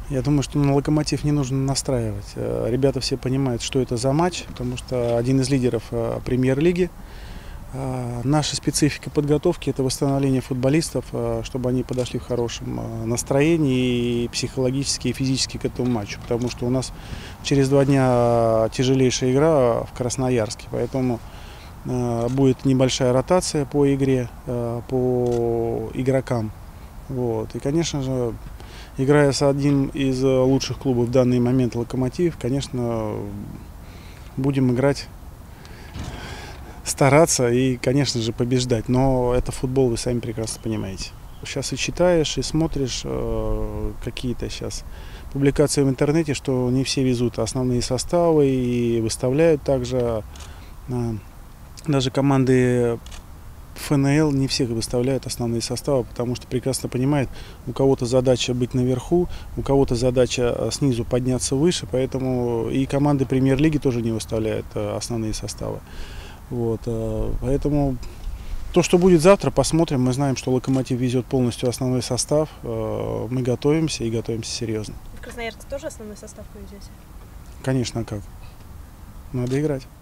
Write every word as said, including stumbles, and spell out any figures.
Я думаю, что на «Локомотив» не нужно настраивать. Ребята все понимают, что это за матч, потому что один из лидеров премьер-лиги. Наша специфика подготовки – это восстановление футболистов, чтобы они подошли в хорошем настроении и психологически, и физически к этому матчу. Потому что у нас через два дня тяжелейшая игра в Красноярске, поэтому будет небольшая ротация по игре, по игрокам. Вот. И, конечно же, играя с одним из лучших клубов в данный момент «Локомотив», конечно, будем играть, стараться и, конечно же, побеждать. Но это футбол, вы сами прекрасно понимаете. Сейчас и читаешь, и смотришь э, какие-то сейчас публикации в интернете, что не все везут основные составы и выставляют также. Э, даже команды эф эн эл не всех выставляют основные составы, потому что прекрасно понимают, у кого-то задача быть наверху, у кого-то задача снизу подняться выше, поэтому и команды премьер-лиги тоже не выставляют основные составы. Вот, поэтому то, что будет завтра, посмотрим. Мы знаем, что «Локомотив» везет полностью основной состав. Мы готовимся и готовимся серьезно. В Красноярск тоже основной состав повезете? Конечно, как? Надо играть.